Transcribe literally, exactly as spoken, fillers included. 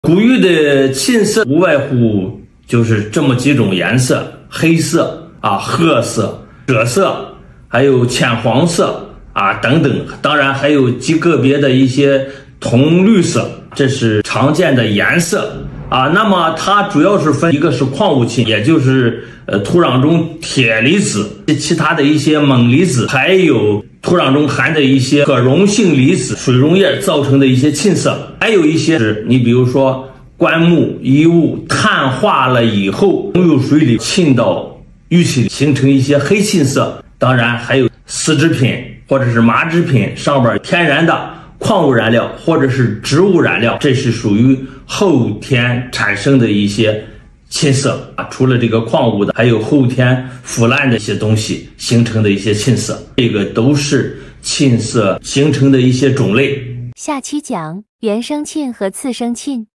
古玉的沁色无外乎就是这么几种颜色：黑色啊、褐色、赭色，还有浅黄色啊等等。当然还有极个别的一些铜绿色，这是常见的颜色啊。那么它主要是分一个是矿物沁，也就是呃土壤中铁离子，其他的一些锰离子，还有土壤中含的一些可溶性离子、水溶液造成的一些沁色。还有一些是你比如说棺木衣物碳化了以后溶入水里沁到玉器里，形成一些黑沁色。当然还有丝织品或者是麻织品上边天然的矿物燃料或者是植物燃料，这是属于后天产生的一些沁色啊。除了这个矿物的，还有后天腐烂的一些东西形成的一些沁色，这个都是沁色形成的一些种类。 下期讲原生沁和次生沁。